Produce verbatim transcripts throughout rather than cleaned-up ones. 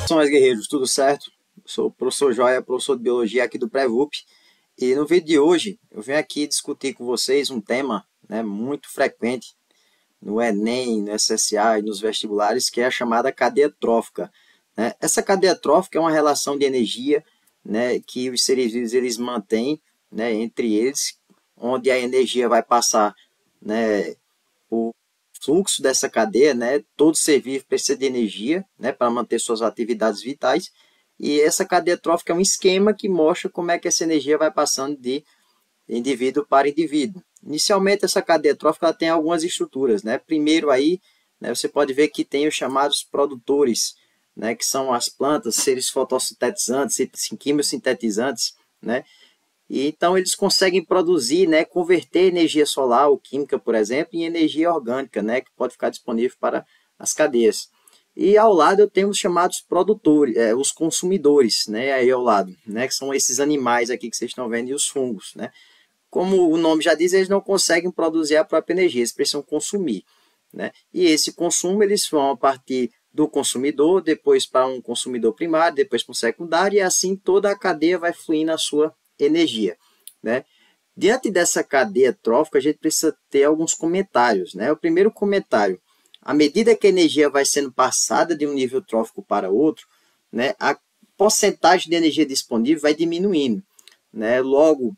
Saudações, guerreiros, tudo certo? Sou o professor Joia, professor de Biologia aqui do Pré-V U P. E no vídeo de hoje eu venho aqui discutir com vocês um tema, né, muito frequente no Enem, no S S A e nos vestibulares, que é a chamada cadeia trófica, né? Essa cadeia trófica é uma relação de energia, né, que os seres vivos eles mantêm, né, entre eles, onde a energia vai passar, né, o fluxo dessa cadeia, né? Todo ser vivo precisa de energia, né, para manter suas atividades vitais. E essa cadeia trófica é um esquema que mostra como é que essa energia vai passando de indivíduo para indivíduo. Inicialmente, essa cadeia trófica ela tem algumas estruturas, né? Primeiro aí, né, você pode ver que tem os chamados produtores, né, que são as plantas, seres fotossintetizantes, quimiosintetizantes, né? E então eles conseguem produzir, né, converter energia solar ou química, por exemplo, em energia orgânica, né, que pode ficar disponível para as cadeias. E ao lado eu tenho os chamados produtores, é, os consumidores, né, aí ao lado, né, que são esses animais aqui que vocês estão vendo e os fungos, né. Como o nome já diz, eles não conseguem produzir a própria energia, eles precisam consumir, né. E esse consumo eles vão a partir do consumidor, depois para um consumidor primário, depois para um secundário, e assim toda a cadeia vai fluir na sua energia, né? Diante dessa cadeia trófica, a gente precisa ter alguns comentários, né? O primeiro comentário: à medida que a energia vai sendo passada de um nível trófico para outro, né, a porcentagem de energia disponível vai diminuindo, né? Logo,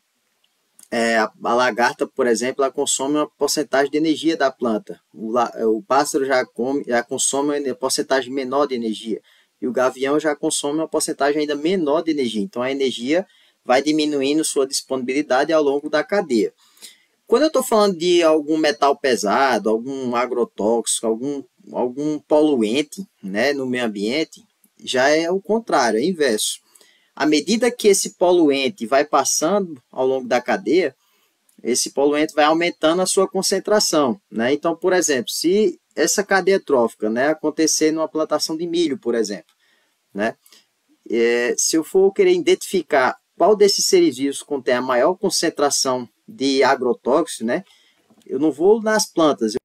é, a, a lagarta, por exemplo, ela consome uma porcentagem de energia da planta. O, o pássaro já, come, já consome uma porcentagem menor de energia. E o gavião já consome uma porcentagem ainda menor de energia. Então, a energia vai diminuindo sua disponibilidade ao longo da cadeia. Quando eu estou falando de algum metal pesado, algum agrotóxico, algum, algum poluente, né, no meio ambiente, já é o contrário, é o inverso. À medida que esse poluente vai passando ao longo da cadeia, esse poluente vai aumentando a sua concentração, né? Então, por exemplo, se essa cadeia trófica, né, acontecer numa plantação de milho, por exemplo, né, é, se eu for querer identificar qual desses seres vivos contém a maior concentração de agrotóxicos, né, eu não vou nas plantas,